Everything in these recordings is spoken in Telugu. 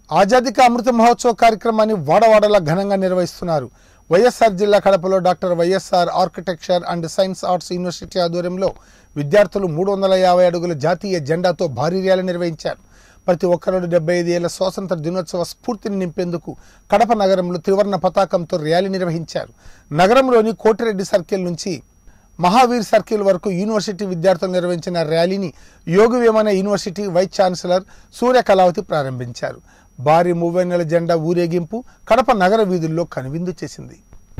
ఆజాదీ కా అమృత మహోత్సవ కార్యక్రమాన్ని వాడవాడలా ఘనంగా నిర్వహిస్తున్నారు. వైఎస్ఆర్ జిల్లా కడపలో doctor YSR architecture and science arts university ఆధ్వర్యంలో విద్యార్థులు 350 అడుగుల జాతీయ జెండాతో భారీ ర్యాలీ నిర్వహించారు. ప్రతి ఒక్కరూ 75 ఏళ్ల స్వాతంత్ర దినోత్సవ స్ఫూర్తిని నింపేందుకు కడప నగరంలో త్రివర్ణ పతాకంతో ర్యాలీ నిర్వహించారు. నగరంలోని కోటిరెడ్డి సర్కిల్ నుంచి మహావీర్ సర్కిల్ వరకు యూనివర్సిటీ విద్యార్థులు నిర్వహించిన ర్యాలీని Yogi Vemana university vice chancellor Surya Kalavathi ప్రారంభించారు. భారీ 30 నెలల జెండా ఊరేగింపు కడప నగర వీధుల్లో కనువిందు చేసింది.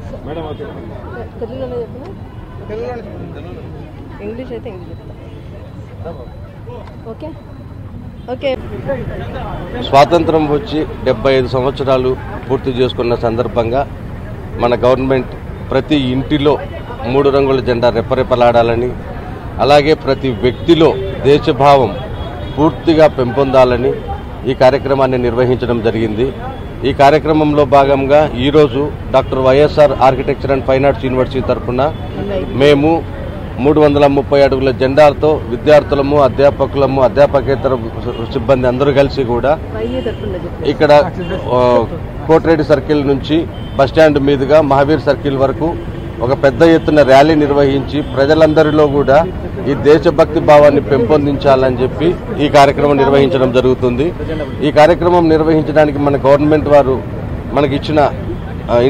స్వాతంత్రం వచ్చి 75 సంవత్సరాలు పూర్తి చేసుకున్న సందర్భంగా మన గవర్నమెంట్ ప్రతి ఇంటిలో 3 రంగుల జెండా రెపరెపలాడాలని, అలాగే ప్రతి వ్యక్తిలో దేశభావం పూర్తిగా పెంపొందాలని ఈ కార్యక్రమాన్ని నిర్వహించడం జరిగింది. ఈ కార్యక్రమంలో భాగంగా ఈరోజు doctor YSR architecture and fine arts university తరఫున మేము 330 అడుగుల జెండాలతో విద్యార్థులము, అధ్యాపకులము, అధ్యాపకేతర సిబ్బంది అందరూ కలిసి కూడా ఇక్కడ కోటిరెడ్డి సర్కిల్ నుంచి బస్టాండ్ మీదుగా మహావీర్ సర్కిల్ వరకు ఒక పెద్ద ఎత్తున ర్యాలీ నిర్వహించి ప్రజలందరిలో కూడా ఈ దేశభక్తి భావాన్ని పెంపొందించాలని చెప్పి ఈ కార్యక్రమం నిర్వహించడం జరుగుతుంది. ఈ కార్యక్రమం నిర్వహించడానికి మన గవర్నమెంట్ వారు మనకి ఇచ్చిన